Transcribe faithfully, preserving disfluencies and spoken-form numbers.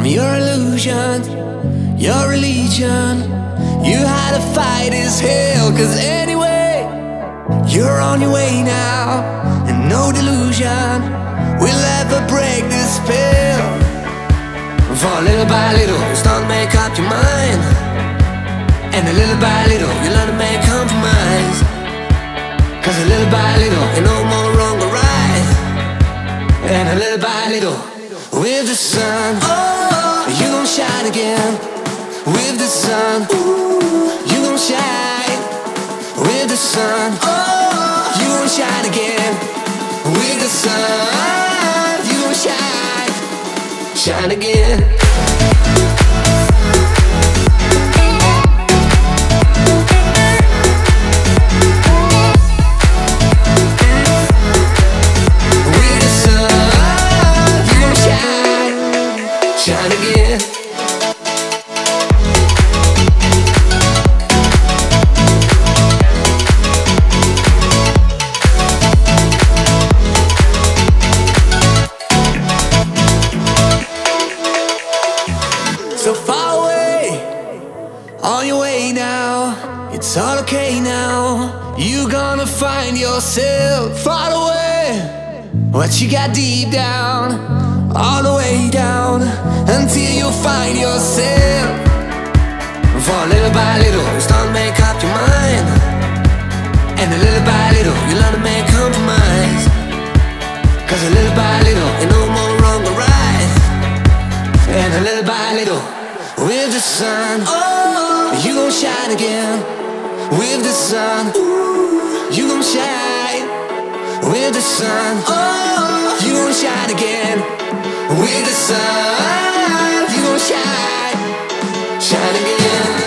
your illusion, your religion. You had to fight as hell, cause anyway, you're on your way now, and no delusion will ever break this spell. For little by little, you start to make up your mind, and a little by little, you learn to make compromise. Cause a little by little, you know more wrong or right. And a little by little, with the sun, oh, you gon' shine again. With the sun, ooh, you gon' shine. With the sun, oh, you gon' shine again. With the sun, you gon' shine. Shine again. Shine again. So far away, on your way now. It's all okay now. You gonna find yourself far away. What you got deep down, all the way down, until you find yourself. For little by little, you start to make up your mind, and a little by little, you learn to make compromise. Cause a little by little, you know more wrong or right. And a little by little, with the sun, oh, you gon' shine again. With the sun, ooh, you gon' shine. With the sun, oh, you gon' shine again. With the sun, you gon' shine. Shine again.